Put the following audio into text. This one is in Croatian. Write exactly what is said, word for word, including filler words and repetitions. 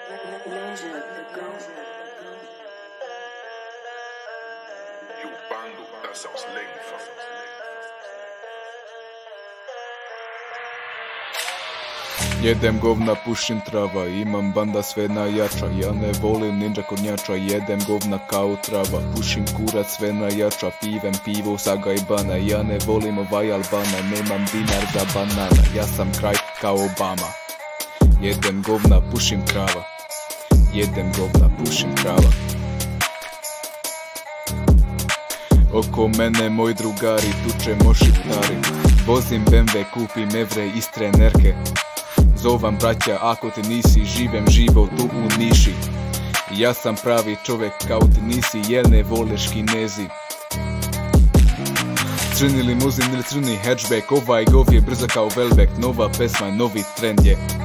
You bandu, that sounds lame, fam. Jedem govna, pušim trava, imam banda sve najjača. Ja ne volim ninja kornjača, jedem govna kao trava. Pušim kurac sve najjača, pivem pivo sa gajbana. Ja ne volim ovaj Albana, nemam dinar za banana. Ja sam kraj kao Obama. Jedem govna, pušim trava. Jedem govna, pušim trava. Oko mene moj drugari, tučemo šiptari. Vozim B M W, kupim evre iz trenerke. Zovam braća, ako te nisi, živem život tu u Niši. Ja sam pravi čovjek kao ti nisi, jer ne voleš Kinezi. Crni limuzin ili crni hatchback, ovaj gov je brzo kao Velbek. Nova pesma, novi trend je.